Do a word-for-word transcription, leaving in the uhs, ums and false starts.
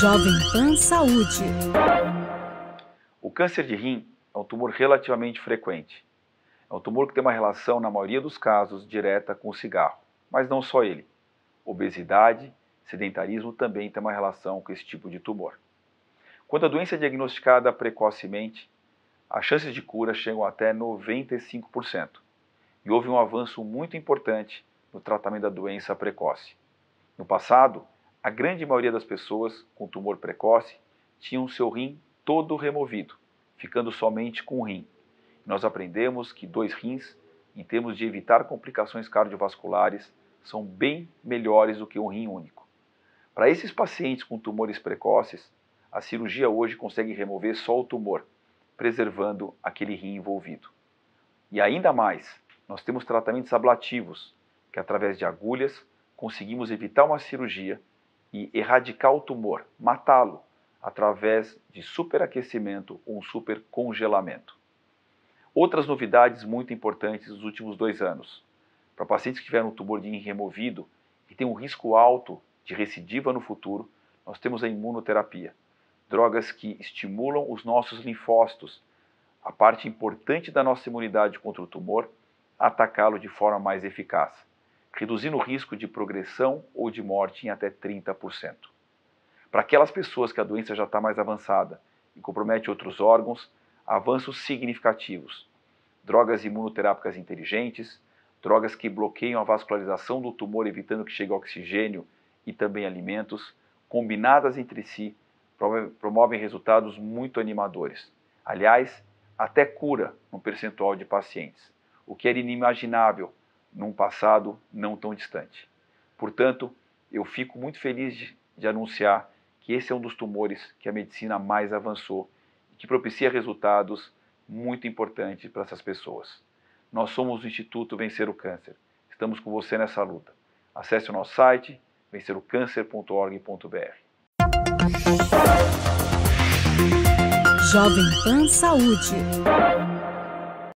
Jovem Pan Saúde. O câncer de rim é um tumor relativamente frequente. É um tumor que tem uma relação, na maioria dos casos, direta com o cigarro. Mas não só ele. Obesidade, sedentarismo também tem uma relação com esse tipo de tumor. Quando a doença é diagnosticada precocemente, as chances de cura chegam até noventa e cinco por cento. E houve um avanço muito importante no tratamento da doença precoce. No passado, a grande maioria das pessoas com tumor precoce tinham seu rim todo removido, ficando somente com um rim. Nós aprendemos que dois rins, em termos de evitar complicações cardiovasculares, são bem melhores do que um rim único. Para esses pacientes com tumores precoces, a cirurgia hoje consegue remover só o tumor, preservando aquele rim envolvido. E ainda mais, nós temos tratamentos ablativos, que através de agulhas conseguimos evitar uma cirurgia e erradicar o tumor, matá-lo, através de superaquecimento ou um supercongelamento. Outras novidades muito importantes nos últimos dois anos. Para pacientes que tiveram um tumor de rim removido e têm um risco alto de recidiva no futuro, nós temos a imunoterapia. Drogas que estimulam os nossos linfócitos, a parte importante da nossa imunidade contra o tumor, a atacá-lo de forma mais eficaz, reduzindo o risco de progressão ou de morte em até trinta por cento. Para aquelas pessoas que a doença já está mais avançada e compromete outros órgãos, avanços significativos. Drogas imunoterápicas inteligentes, drogas que bloqueiam a vascularização do tumor, evitando que chegue oxigênio e também alimentos, combinadas entre si, promovem resultados muito animadores. Aliás, até cura num percentual de pacientes, o que era inimaginável num passado não tão distante. Portanto, eu fico muito feliz de, de anunciar que esse é um dos tumores que a medicina mais avançou e que propicia resultados muito importantes para essas pessoas. Nós somos o Instituto Vencer o Câncer. Estamos com você nessa luta. Acesse o nosso site, vencer o câncer ponto org ponto br. Jovem Pan Saúde.